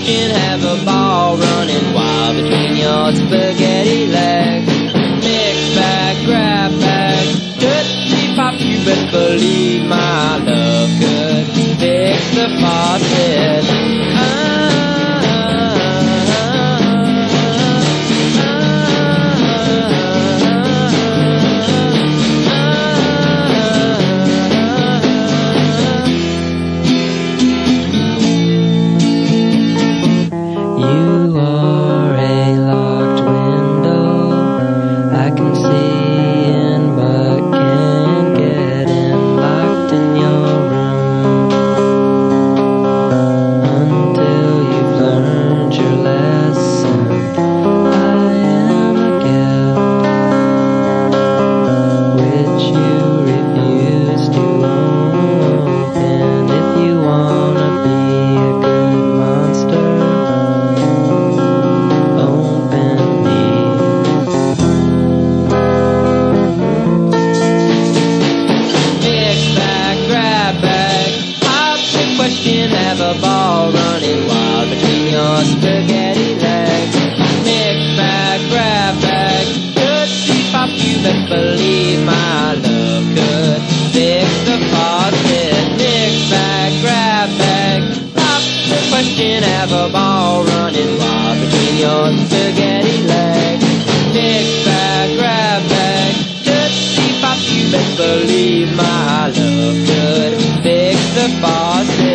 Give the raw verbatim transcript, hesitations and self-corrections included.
question, have a ball running wild between your spaghetti legs. Mix bag, grab bag, tootsie pop, you best believe my love could fix the faucet. You are a locked window, I can see in but can't get in, locked in your room until you've learned your lesson. I am a gift which you refuse to open. If you wanna be a good monster, open me. Mix bag, grab bag, pop the question, have a ball running wild between your spaghetti legs. Mix bag, grab bag, tootsie pop, you best believe my love could fix the faucet. Mix bag, grab bag, pop the question, have a ball running wild between your spaghetti legs. Mix bag, grab bag, tootsie pop, you best believe my love could fix the faucet.